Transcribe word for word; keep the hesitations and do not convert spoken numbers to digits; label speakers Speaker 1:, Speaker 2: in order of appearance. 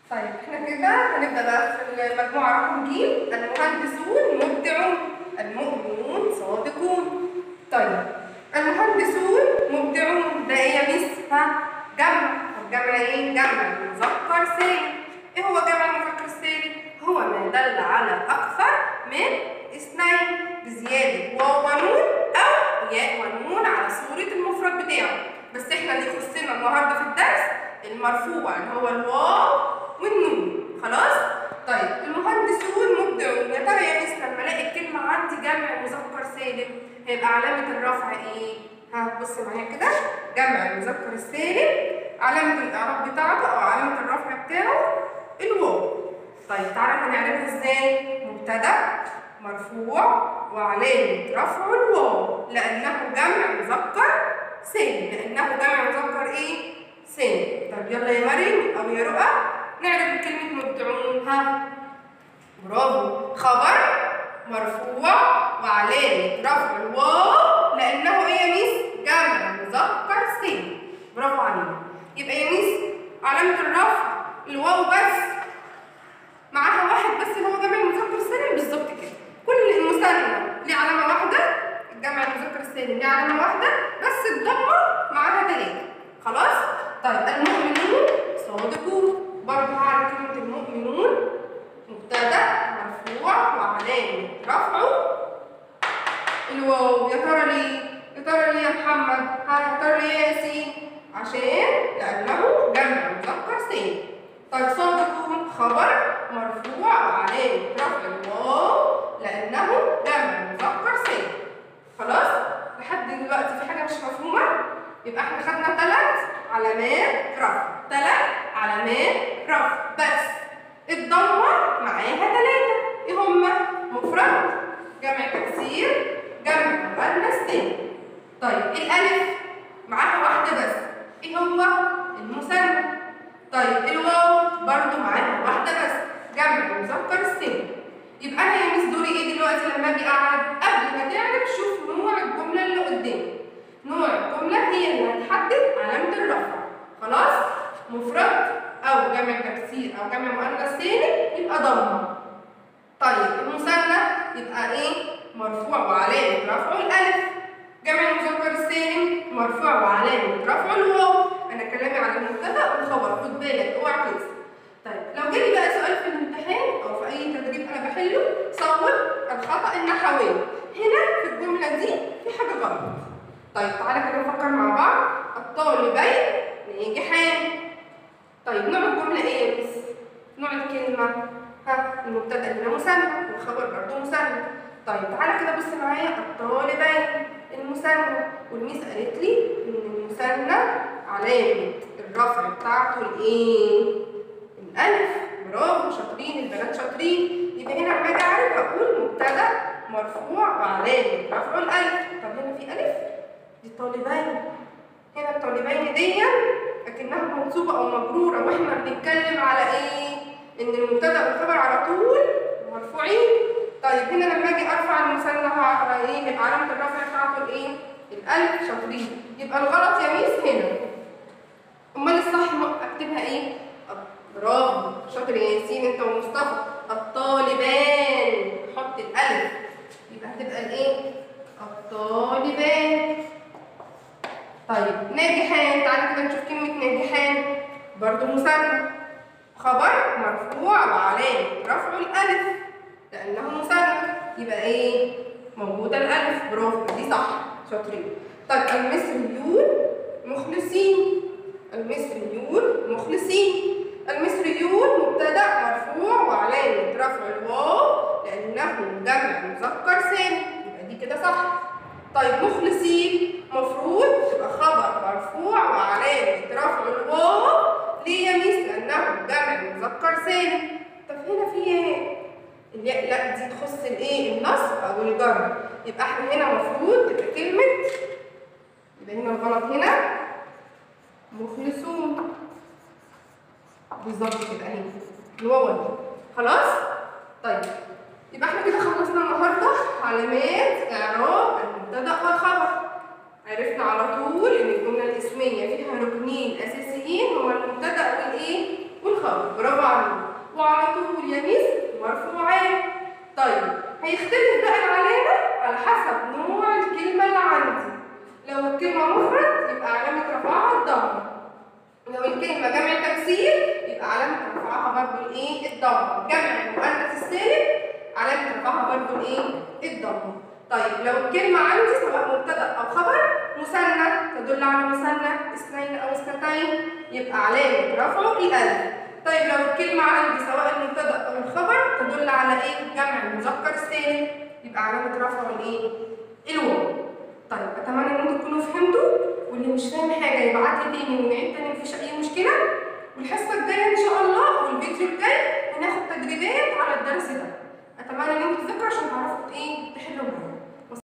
Speaker 1: طيب احنا كده هنبدأ بقى في المجموعة رقم ج. المهندسون مبدعون، المؤمنون صادقون. طيب المهندسون مبدعون ده ايه يا ميس؟ ها؟ جمع. طب جمع ايه؟ جمع مذكر سالم. ايه هو جمع المذكر السالم؟ هو ما دل على أكثر من اثنين بزيادة واو ونون أو ياء ونون على صورة المفرد بتاعه. بس احنا اللي يخصنا النهارده في الدرس المرفوع اللي هو الواو والنون. خلاص؟ طيب المهندسون مبدعون، يا ترى يا ميس لما الاقي الكلمه عندي جمع مذكر سالم هيبقى علامه الرفع ايه؟ ها بص معايا كده، جمع المذكر السالم علامه الاعراب بتاعته او علامه الرفع بتاعه الواو. طيب تعالى هنعرفها ازاي؟ مبتدا مرفوع وعلامه رفعه الواو لانه جمع مذكر سالم، لانه جمع مذكر ايه؟ سالم. طب يلا يا مريم او يا رؤى نعرف كلمة مبدعون. ها برافو، خبر مرفوع وعلامة رفع الواو لأنه إيه يا ميس؟ جمع مذكر سالم. برافو علينا. يبقى يا ميس علامة الرفع الواو بس، معاها واحد بس اللي هو جمع المذكر السالم. بالظبط كده، كل المثنى ليه علامة واحدة، الجمع المذكر السالم ليه علامة واحدة بس، الضمة معاها ثلاثة. خلاص؟ طيب المؤمنون صادقون، برضه هعرف كلمة المؤمنون مبتدأ مرفوع وعلامة رفعه الواو. يا ترى ليه؟ يا ترى ليه يا محمد؟ ها يا ترى ليه يا ياسين؟ عشان لأنه جمع مذكر سالم. طيب صادقون خبر مرفوع وعلامة رفع الواو لأنه جمع مذكر سالم. خلاص؟ لحد دلوقتي في حاجة مش مفهومة؟ يبقى احنا خدنا ثلاث علامات رفع، ثلاث علامات رفع بس، الضمه معاها ثلاثه. ايه هما؟ مفرد، جمع تكسير، جمع مؤنث سالم. طيب الالف معاها واحده بس، ايه هو؟ المثنى. طيب الواو برضو معاها واحده بس، جمع مذكر سالم. يبقى انا يا ميس دوري ايه دلوقتي لما اجي اعرف؟ قبل ما تعرف شوف نوع الجمله اللي قدامك. نوع الجملة هي اللي هتحدد علامة الرفع. خلاص؟ مفرد أو جمع تكسير أو جمع مؤنث سالم يبقى ضمة. طيب المثنى يبقى إيه؟ مرفوع وعلامة رفعه الألف. جمع المذكر السالم مرفوع وعلامة رفعه الواو. أنا كلامي على المبتدأ والخبر، خد بالك أوعى تنسى. طيب لو جالي بقى سؤال في الامتحان أو في أي تدريب أنا بحله صور الخطأ النحوي. هنا في الجملة دي في حاجة غلط. طيب تعالى كده نفكر مع بعض. الطالبين ناجحان. طيب نوع الجملة ايه يا مس؟ نوع الكلمة ها المبتدأ هنا مثنى والخبر برضه مثنى. طيب تعالى كده بص معايا، الطالبين المثنى، والميس قالت لي ان المثنى علامة الرفع بتاعته الايه؟ الألف. برافو شاطرين البنات شاطرين. يبقى هنا لما اجي اعرف اقول مبتدأ مرفوع وعلامة رفعه الألف. طب هنا في ألف؟ دي الطالبين. هنا الطالبين دي اكنها منصوبه او مجروره، واحنا بنتكلم على ايه؟ ان المبتدا والخبر على طول مرفوعين. طيب هنا لما اجي ارفع المثنى على ايه؟ يبقى علامه الرفع بتاعته الايه؟ الالف. شاطرين. يبقى الغلط يا ميس هنا. امال الصح اكتبها ايه؟ برافو شاطر يا ياسين انت ومصطفى. الطالبان حط الالف يبقى هتبقى الايه؟ الطالبان. طيب ناجحان، تعالى كده نشوف كلمة ناجحان برضو مثنى، خبر مرفوع وعلامة رفعه الألف لأنه مثنى، يبقى إيه؟ موجودة الألف. برافو دي صح شاطرين. طيب المصريون مخلصين. المصريون مخلصين. المصريون مبتدأ مرفوع وعلامة رفع الواو لأنه جمع مذكر سالم، يبقى دي كده صح. طيب مخلصين مفروض تبقى خبر مرفوع وعلامة رفع الواو. ليه يا ميس؟ لأنه جمع مذكر سالم. طب هنا في ايه؟ الياء لا دي تخص الايه؟ النصب أو الجر. يبقى احنا هنا مفروض تبقى كلمة، يبقى هنا الغلط هنا مخلصون. بالظبط كده اهي الواو دي. خلاص؟ طيب يبقى احنا كده خلصنا النهارده علامات اعراب المبتدأ والخبر. عرفنا على طول ان الجمله الاسميه فيها ركنين اساسيين هما المبتدأ والايه؟ والخبر. خبر، برافو عليك. وعلى طول يا ميس مرفوعات. طيب هيختلف بقى العلامة على حسب نوع الكلمة اللي عندي. لو الكلمة مفرد يبقى علامة رفعها الضمة. لو الكلمة جمع تكسير يبقى علامة رفعها برضه الايه؟ الضمة. جمع المؤنث السالم علامة رفعها برضه الايه؟ الضمة. طيب لو الكلمة عندي سواء مبتدأ أو خبر مثنى تدل على مثنى اثنين أو اثنتين يبقى علامة رفعه الألف. طيب لو الكلمة عندي سواء المبتدأ أو الخبر تدل على إيه؟ جمع المذكر السالم يبقى علامة رفعه الإيه؟ الواو. طيب أتمنى إن أنتم تكونوا فهمتوا، واللي مش فاهم حاجة يبعت لي تاني ونعيد تاني مفيش أي مشكلة. والحصة الجاية إن شاء الله أو الفيديو الجاي هناخد تدريبات على الدرس ده. أتمنى إن أنتم تذاكروا عشان تعرفوا إيه؟ تحلوا معايا.